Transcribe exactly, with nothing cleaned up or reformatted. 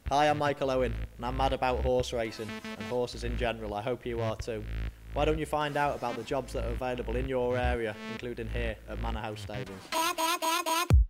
Hi, I'm Michael Owen, and I'm mad about horse racing, and horses in general. I hope you are too. Why don't you find out about the jobs that are available in your area, including here at Manor House Stables?